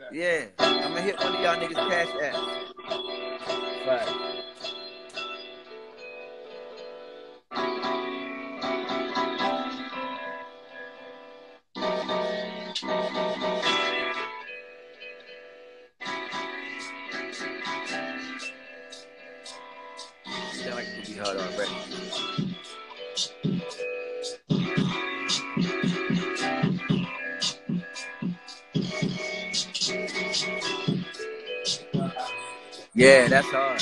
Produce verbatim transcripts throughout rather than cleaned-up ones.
Yeah, I'm gonna hit one of y'all niggas cash apps. Right. Sound like it could be hard already. Yeah, that's hard.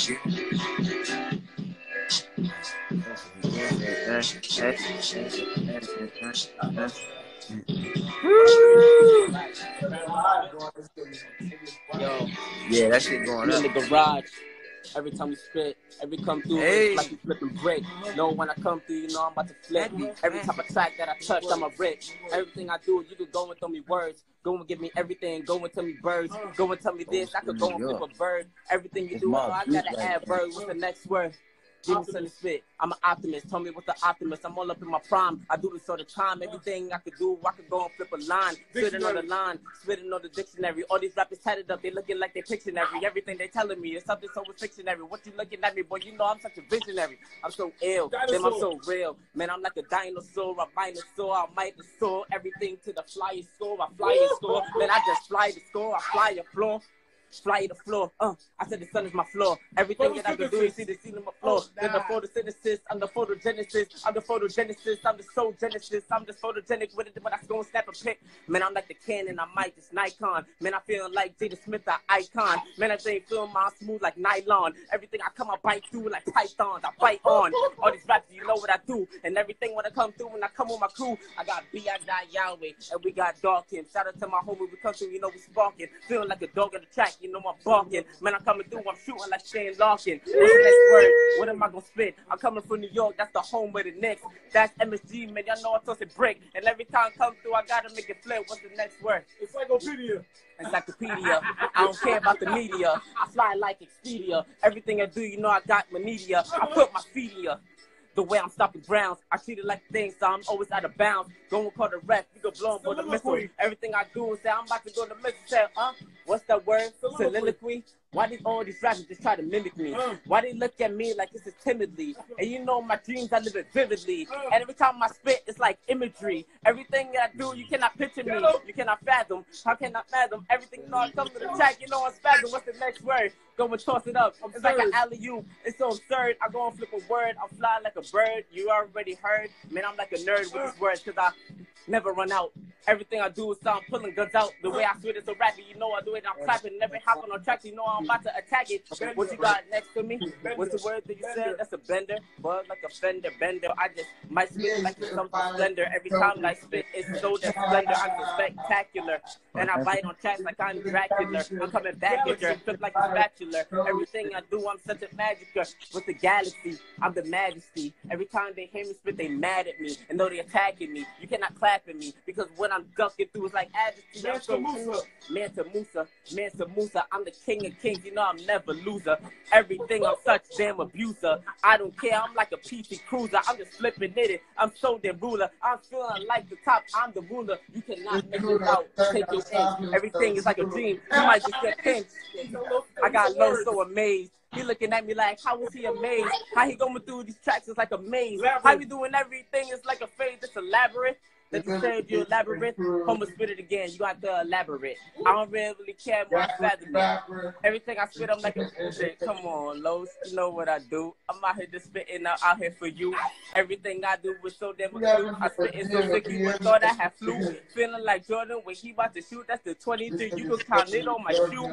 Yo, Yeah, that shit going I'm in up. the garage. Every time we spit, every come through, Hey. it's like we flipping brick. No, when I come through, you know I'm about to flip. Every type of track that I touch, I'm a brick. Everything I do, you could go and tell me words. Go and give me everything. Go and tell me birds. Go and tell me this. I could go and flip a bird. Everything you do, oh, I gotta add bird. What's the next word? Give me some spit. I'm an optimist. Tell me what's the optimist. I'm all up in my prime. I do this all the time. Everything I could do, I could go and flip a line. Spitting on the line, spitting on the dictionary. All these rappers tatted up, they looking like they Pictionary. Everything they telling me is something so fictionary. What you looking at me, boy? You know I'm such a visionary. I'm so ill, then I'm so real. Man, I'm like a dinosaur, a dinosaur, I might soar. Everything to the flying score, I fly and score. Then I just fly the score, I fly your floor. Fly the floor, uh, I said the sun is my floor. Everything that I can do, you see the scene on my floor. Then the photosynthesis, I'm the photogenesis, I'm the photogenesis, I'm the soul genesis, I'm just photogenic with it, but I go and snap a pic. Man, I'm like the Canon, I might just Nikon. Man, I feel like Jada Smith, the icon. Man, I think film my smooth like nylon. Everything I come, I bite through like pythons, I bite on. All these raps, you know what I do. And everything when I come through, when I come with my crew, I got B I Yahweh, and we got Dawkins. Shout out to my homie, we come through, you know we sparking. Feeling like a dog on the track, you know I'm barking. Man, I'm coming through, I'm shooting like Shane Larkin. What's the next word? What am I gonna spit? I'm coming from New York, that's the home of the Knicks. That's M S G, man, y'all know I toss a brick. And every time I come through, I gotta make it flip. What's the next word? Encyclopedia. Encyclopedia. I don't care about the media. I fly like Expedia. Everything I do, you know I got my media. I put my feet here. The way I'm stopping grounds, I treat it like things, so I'm always out of bounds. Go and call the ref, we go blow for the missile. Everything I do is say I'm about to go to missile. Say, huh? What's that word? Soliloquy. Why did all these rappers just try to mimic me? Why they look at me like this is timidly? And you know my dreams, I live it vividly. And every time I spit, it's like imagery. Everything that I do, you cannot picture me. You cannot fathom. How can I fathom? Everything you know I come to the track, you know I'm spasm. What's the next word? Go and toss it up. It's like an alley-oop. It's so absurd. I go and flip a word. I fly like a bird. You already heard. Man, I'm like a nerd with these words because I never run out. Everything I do is so I'm pulling guns out. The way I spit is so rapid, you know I do it. I'm clapping. Never hopping on tracks, you know I'm about to attack it. What you got next to me? What's the word that you said? That's a bender. Buzz like a fender, bender. I just might spit like it's something slender. Every time I spit, it's so that splendor. I'm so spectacular. And I bite on tracks like I'm Dracula. I'm coming back at you, flip like a spatula. Everything I do, I'm such a magicer. With the galaxy, I'm the majesty. Every time they hear me spit, they mad at me. And though they attacking me, you cannot clap at me. Because when I'm ducking through, it's like adjective. I'm so Musa. Mansa Musa, Mansa Musa. I'm the king of kings, you know I'm never loser. Everything, I'm such damn abuser. I don't care, I'm like a P C cruiser. I'm just flipping it. I'm so damn ruler. I'm feeling like the top, I'm the ruler. You cannot make it out. Take your inch. Everything is like a dream. You might just get pinched. I got low so amazed. He looking at me like, how is he amazed? How he going through these tracks is like a maze. How he doing everything is like a phase. It's elaborate. That you said you elaborate. Homer spit it again. You got to elaborate. I don't really care more. I fathom it. Everything I spit, I'm like a shit. Come on, Los. You know what I do. I'm out here just spitting out, out here for you. Everything I do was so damn good. I spit it so sick you would thought I had flu. Feeling like Jordan when he about to shoot. That's the twenty-three. You can count it on my shoe.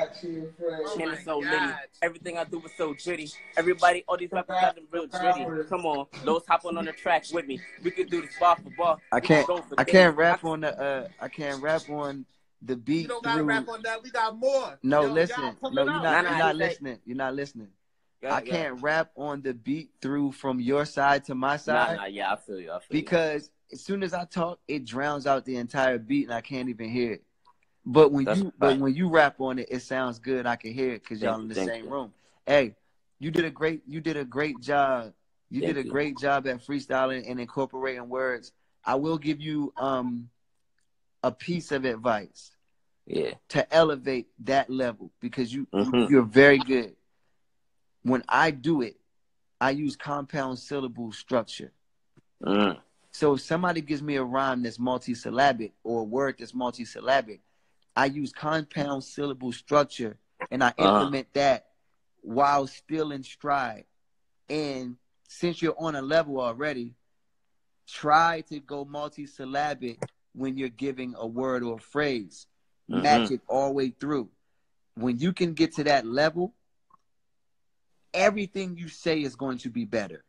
Man, it's so litty. Everything I do was so gritty. Everybody, all these rappers got them real gritty. Come on, Los, hop on on the track with me. We can do this bar for bar. I can't. I can't rap on the. Uh, I can't rap on the beat. You don't through... gotta rap on that. We got more. No, Yo, listen. No, you're not. Nah, nah, you're not like... listening. You're not listening. Yeah, I can't yeah. rap on the beat through from your side to my side. Nah, nah, yeah, I feel you. I feel because you. as soon as I talk, it drowns out the entire beat, and I can't even hear it. But when That's you, right. but when you rap on it, it sounds good. I can hear it because y'all in the same you. room. Hey, you did a great. You did a great job. You Thank did a you. great job at freestyling and incorporating words. I will give you um a piece of advice. Yeah. To elevate that level because you mm-hmm. you're very good. When I do it, I use compound syllable structure. Mm. So if somebody gives me a rhyme that's multisyllabic or a word that's multisyllabic, I use compound syllable structure and I implement uh-huh. that while still in stride. And since you're on a level already, try to go multisyllabic when you're giving a word or a phrase. Mm-hmm. Match it all the way through. When you can get to that level, everything you say is going to be better.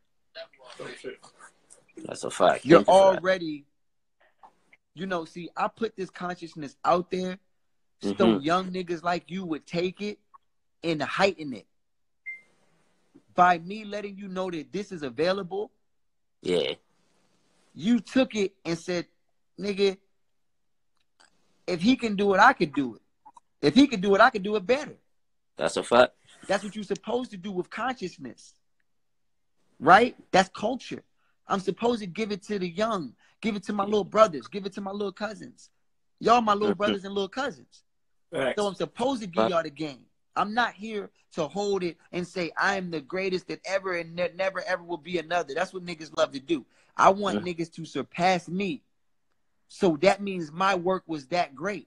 That's a fact. You're you already, you know, see, I put this consciousness out there mm-hmm. so young niggas like you would take it and heighten it. By me letting you know that this is available, yeah, you took it and said, nigga, if he can do it, I could do it. If he can do it, I could do it better. That's a fact. That's what you're supposed to do with consciousness. Right? That's culture. I'm supposed to give it to the young, give it to my little brothers, give it to my little cousins. Y'all my little brothers and little cousins. Thanks. So I'm supposed to give y'all the game. I'm not here to hold it and say I am the greatest that ever and there never ever will be another. That's what niggas love to do. I want mm. niggas to surpass me. So that means my work was that great.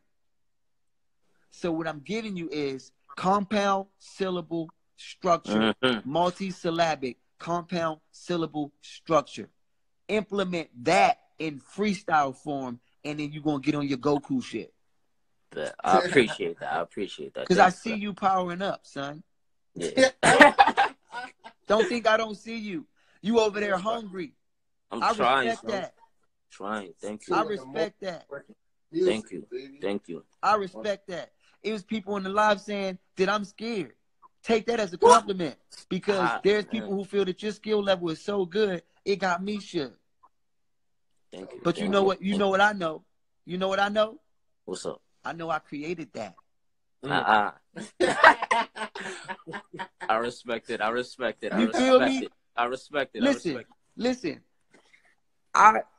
So what I'm giving you is compound syllable structure, mm-hmm. multisyllabic compound syllable structure. Implement that in freestyle form, and then you're going to get on your Goku shit. But I appreciate that. I appreciate that. Because I see you powering up, son. Yeah. Don't think I don't see you. You over there hungry. I'm I trying. respect son. that. Trying. Thank you. I respect that. Thank you. Thank you. I respect that. It was people in the live saying that I'm scared. Take that as a compliment because ah, there's people man. who feel that your skill level is so good, it got me shook. Thank you. But Thank you know you. what? You know what I know? You know what I know? What's up? I know I created that. Uh-uh. I respect it. I respect it. I you respect feel me? It. I respect it. Listen, I respect it. listen. I